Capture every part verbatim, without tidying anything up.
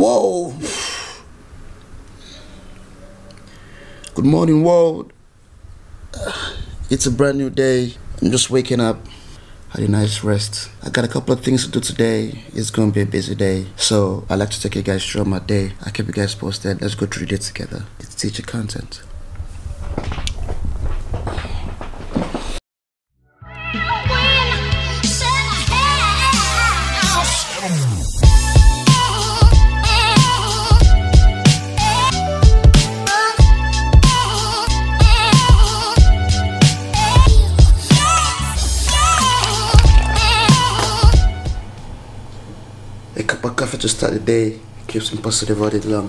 Whoa! Good morning, world. It's a brand new day. I'm just waking up. Had a nice rest. I got a couple of things to do today. It's gonna be a busy day, so I like to take you guys through my day. I keep you guys posted. Let's go through the day together. It's D J Kon10th. A cup of coffee to start the day keeps me positive all day long.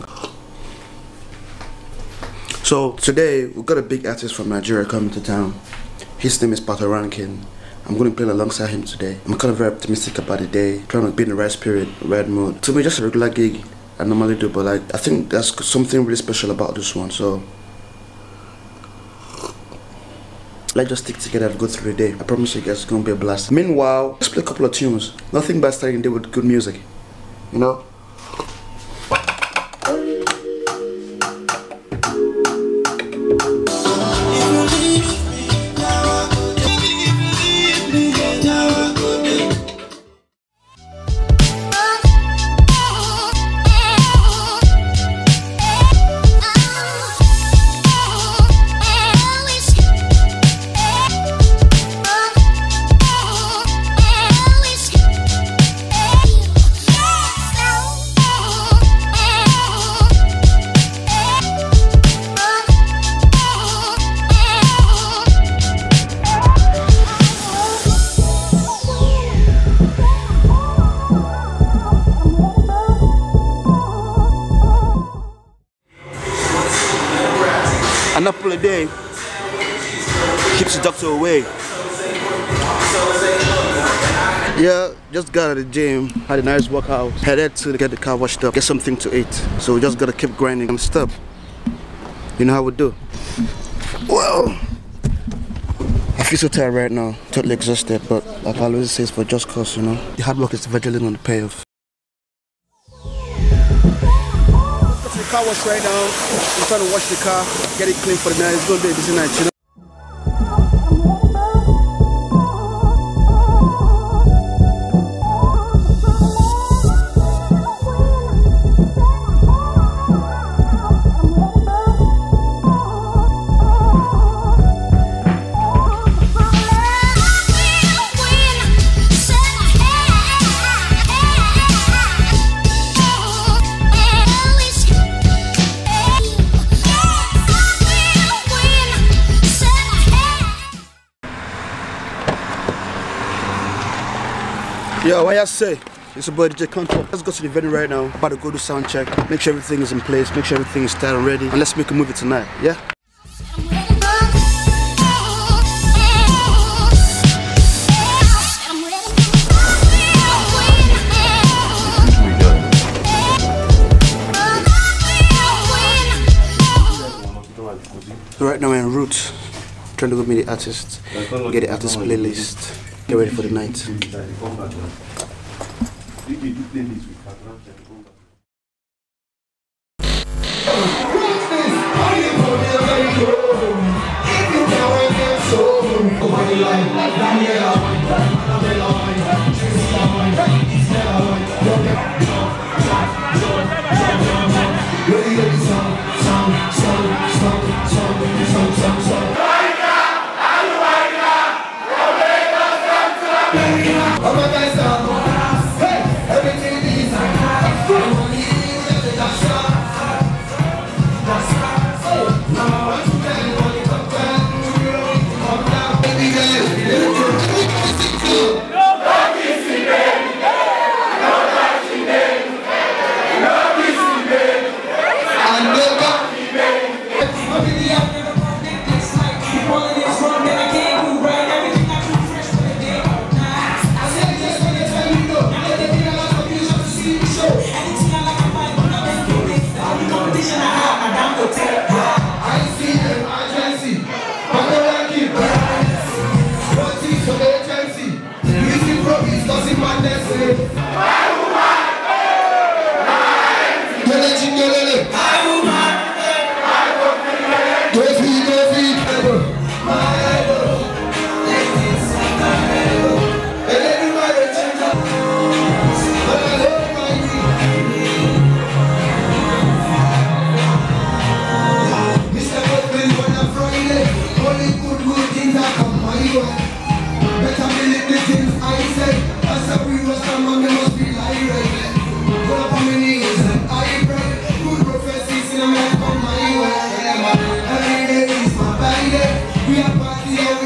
So today we got a big artist from Nigeria coming to town. His name is Patoranking. I'm going to play alongside him today. I'm kind of very optimistic about the day, trying to be in the right spirit, right mood. To me, just a regular gig I normally do, but like I think there's something really special about this one. So let's just stick together and go through the day. I promise you guys it's gonna be a blast. Meanwhile, let's play a couple of tunes. Nothing bad starting the day with good music, you know? An apple a day keeps the doctor away. Yeah, just got out of the gym, had a nice workout, headed to get the car washed up, get something to eat. So we just gotta keep grinding and stuff. You know how we do. Well, I feel so tired right now, totally exhausted, but like I always say, it's for just cause, you know. The hard work is eventually on the payoff. The car wash right now. I'm trying to wash the car, get it clean for the night. It's gonna be a busy night, you know. Yo, what y'all say? It's your boy D J Kon10th. Let's go to the venue right now. About to go do sound check. Make sure everything is in place. Make sure everything is tight and ready. And let's make a movie tonight, yeah? So right now we're en route. Trying to go meet the artist. Get the artist playlist. Get ready for the night. We are party every